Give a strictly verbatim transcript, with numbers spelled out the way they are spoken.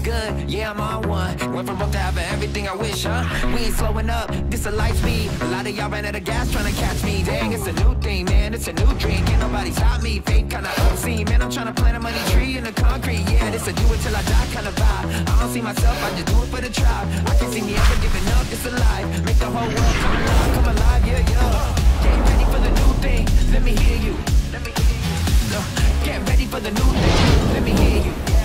good, yeah, I'm on one. Went from broke to having everything I wish, huh? We ain't slowing up, this a light speed. A lot of y'all ran out of gas trying to catch me. Dang, it's a new thing, man, it's a new dream. Can't nobody stop me, fake kinda obscene. Man, I'm trying to plant a money tree in the concrete. Yeah, this a do it till I die kind of vibe. I don't see myself, I just do it for the tribe. I can see me ever giving up, it's alive. Make the whole world come alive, come alive, yeah, yeah. Get ready for the new thing, let me hear you. Let me hear you. No, get ready for the new thing, let me hear you.